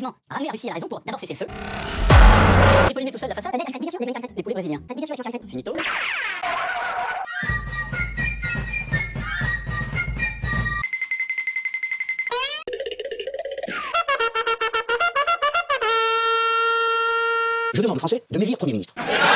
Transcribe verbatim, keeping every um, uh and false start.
effectivement ramener la Russie à la raison pour d'abord cesser le feu, dépolliner tout seul la façade, les poulets brésiliens, finito. Je demande aux Français de m'élire Premier ministre.